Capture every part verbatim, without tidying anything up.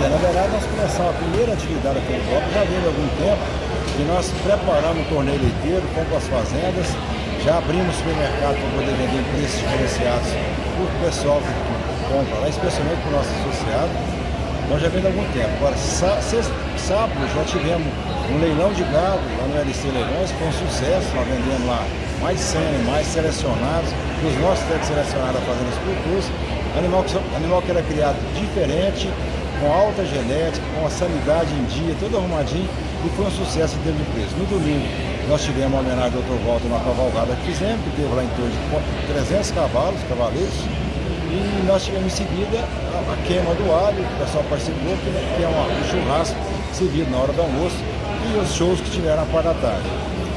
É, na verdade nós começamos a primeira atividade aqui no bloco já vem há algum tempo e nós preparamos o torneio leiteiro, fomos para as fazendas, já abrimos supermercado para poder vender em preços diferenciados para o pessoal que compra lá, especialmente para o nosso associado. Nós já vem há algum tempo. Agora, sexta, sábado já tivemos um leilão de gado lá no L C Leilões, foi um sucesso, nós vendemos lá mais de cem animais selecionados, que os nossos técnicos selecionaram fazendo os culturas, animal que, animal que era criado diferente, com alta genética, com a sanidade em dia, tudo arrumadinho, e foi um sucesso em termos de preço. No domingo, nós tivemos uma homenagem do doutor Walter na cavalgada que fizemos, que teve lá em torno de trezentos cavalos, cavaleiros, e nós tivemos em seguida a, a queima do alho, o pessoal participou, que, que é uma, um churrasco servido na hora do almoço, e os shows que tiveram na parte da tarde.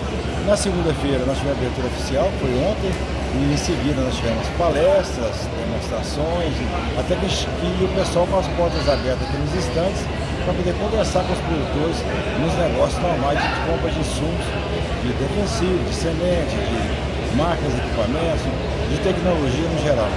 Na segunda-feira nós tivemos a abertura oficial, que foi ontem, e em seguida nós tivemos palestras, demonstrações, até que, que o pessoal com as portas abertas aqui nos estandes, para poder conversar com os produtores nos negócios normais de compra de insumos, de defensivo, de semente, de marcas, equipamentos, de tecnologia no geral.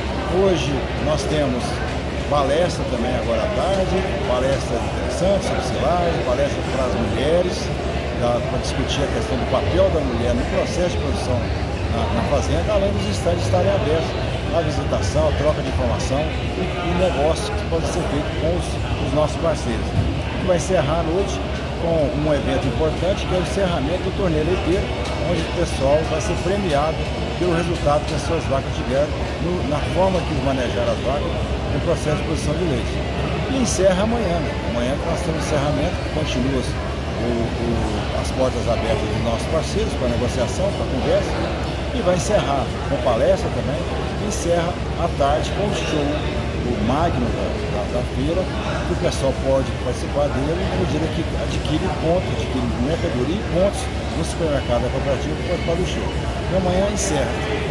Hoje nós temos palestra também agora à tarde, palestra interessante sobre silagem, palestra para as mulheres, para discutir a questão do papel da mulher no processo de produção na, na fazenda, além dos estandes estarem abertos à visitação, à troca de informação e, e negócios que podem ser feitos com os, os nossos parceiros. Que vai encerrar a noite com um evento importante, que é o encerramento do torneio leiteiro, onde o pessoal vai ser premiado pelo resultado que as suas vacas tiveram no, na forma que manejaram as vacas no processo de produção de leite. E encerra amanhã, né? Amanhã nós temos encerramento, que continua o, o, as portas abertas dos nossos parceiros para negociação, para conversa, e vai encerrar com palestra também, e encerra à tarde com o show, o magno da, da, da feira, que o pessoal pode participar dele à medida que adquire pontos, adquire mercadoria e pontos no supermercado da cooperativa para participar do show. E amanhã encerra.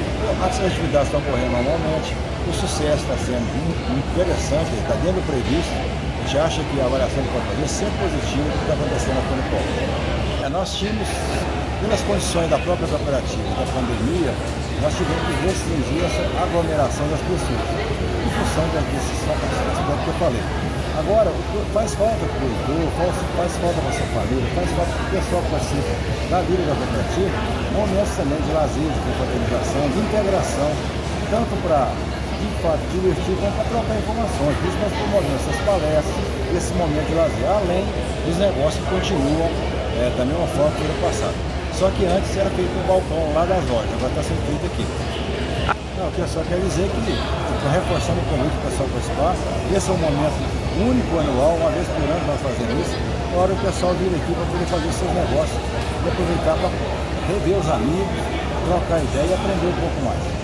As atividades estão ocorrendo normalmente, o sucesso está sendo muito, muito interessante, está dentro do previsto. A gente acha que a avaliação do cooperativa é sempre positiva do que está acontecendo aqui no Polo. É, nós tínhamos, pelas condições da própria cooperativa, da pandemia, nós tivemos que restringir essa aglomeração das pessoas, em função desses aspectos que eu falei. Agora, faz falta para o produtor, faz, faz falta para a sua família, faz falta para o pessoal que participa da vida da cooperativa, momentos também de lazer, de confraternização, de integração, tanto para, de fato, divertir, como para trocar informações. Por isso nós promovemos essas palestras, esse momento de lazer, além dos negócios que continuam é, da mesma forma que no passado. Só que antes era feito no balcão lá das lojas, agora está sendo feito aqui. Não, o que eu só quero dizer é que, estou reforçando o convite para o pessoal participar, esse é um momento único, anual, uma vez por ano nós fazemos isso, é hora o pessoal vir aqui para poder fazer seus negócios e aproveitar para rever os amigos, trocar ideia e aprender um pouco mais.